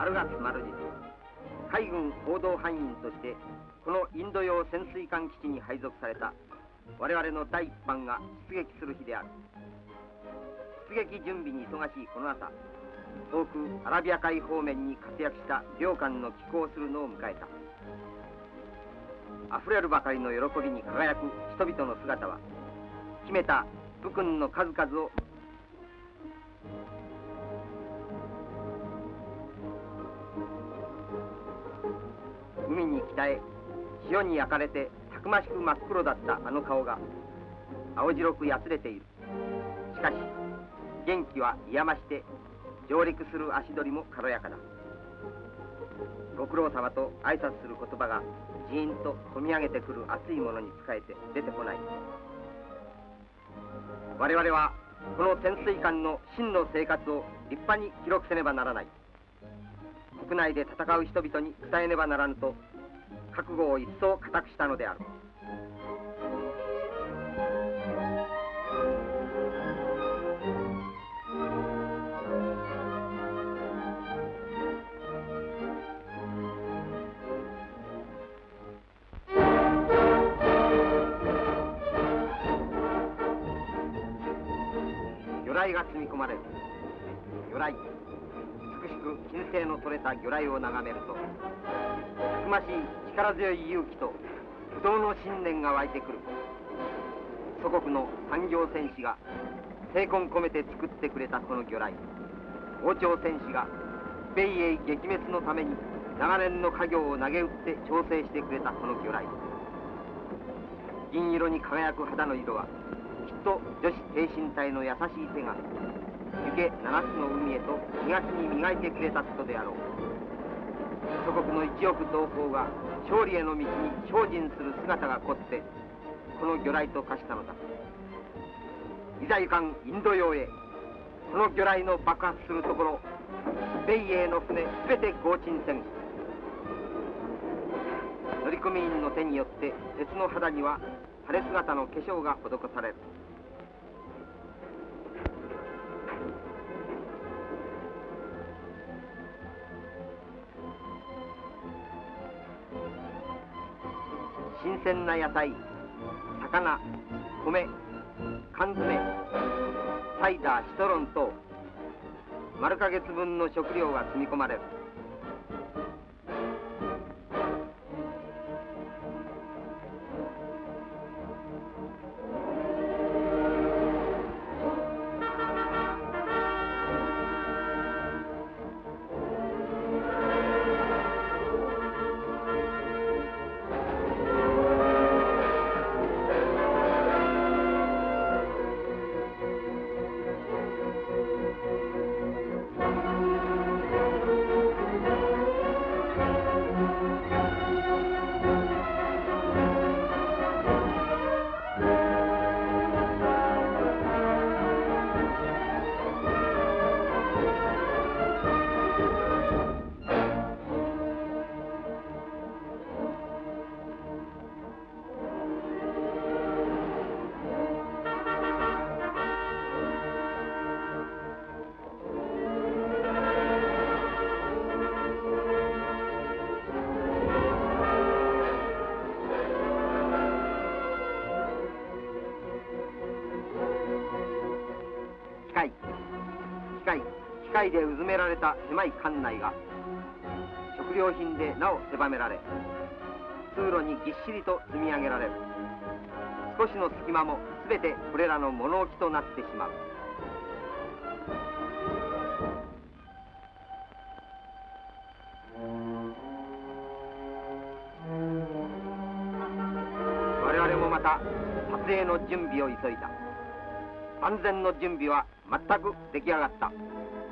丸月丸次、海軍報道班員としてこのインド洋潜水艦基地に配属された我々の第一班が出撃する日である。出撃準備に忙しいこの朝、遠くアラビア海方面に活躍した両艦の寄港するのを迎えた。あふれるばかりの喜びに輝く人々の姿は、秘めた武勲の数々を海に北へ潮に焼かれてたくましく真っ黒だったあの顔が青白くやつれている。しかし元気は癒まして上陸する足取りも軽やかだ。ご苦労様と挨拶する言葉がジーンと込み上げてくる熱いものに仕えて出てこない。我々はこの潜水艦の真の生活を立派に記録せねばならない。国内で戦う人々に伝えねばならぬと覚悟を一層固くしたのである。魚雷が積み込まれる。魚雷、美しく金星の取れた魚雷を眺めると、たくましい力強い勇気と不動の信念が湧いてくる。祖国の産業戦士が精魂込めて作ってくれたこの魚雷、王朝戦士が米英撃滅のために長年の家業を投げ打って調整してくれたこの魚雷、銀色に輝く肌の色はきっと女子挺身隊の優しい手が行け七つの海へと東に磨いてくれたことであろう。祖国の一億同胞が勝利への道に精進する姿が凝ってこの魚雷と化したのだ。いざ行かんインド洋へ、この魚雷の爆発するところ、米英の船すべて合沈せん。乗組員の手によって鉄の肌には晴れ姿の化粧が施される。新鮮な野菜、魚、米、缶詰、サイダー、シトロン等丸ヶ月分の食料が積み込まれる。機械でうずめられた狭い艦内が食料品でなお狭められ、通路にぎっしりと積み上げられる。少しの隙間も全てこれらの物置となってしまう。我々もまた撮影の準備を急いだ。万全の準備は全く出来上がった。